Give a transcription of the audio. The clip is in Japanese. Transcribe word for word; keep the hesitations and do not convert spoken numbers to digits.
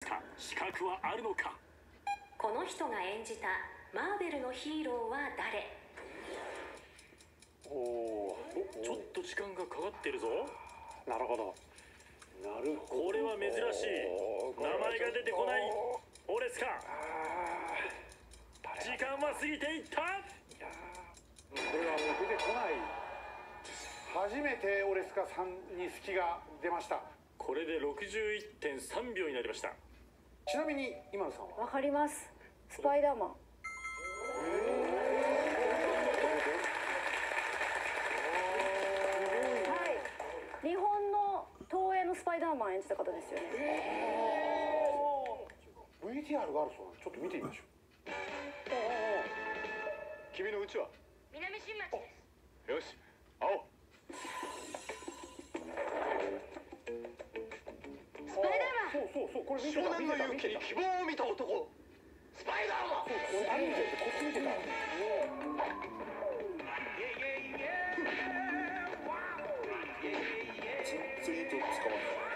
した資格はあるのか。 この人が演じたマーベルのヒーローは誰？ おお、ちょっと時間がかかってるぞ。 なるほど。なるほど。 これは珍しい。名前が出てこない。オレスカ。時間は過ぎていった。 いやこれはもう出てこない。初めてオレスカさんに隙が出ました。 これで ろくじゅういってんさんびょうになりました。 ちなみに今野さんは？ わかります。スパイダーマン。日本の東映のスパイダーマン演じた方ですよね。 ブイティーアール があるそうなんでちょっと見てみましょう。君のうちは南新町です。 よし、会おう。 スパイダーマン。 そうそうそう、これ見てた。 少年の勇気に希望を見た男、スパイダーマン。 そう、これアニメでこっち見てた。 ツイート使わない。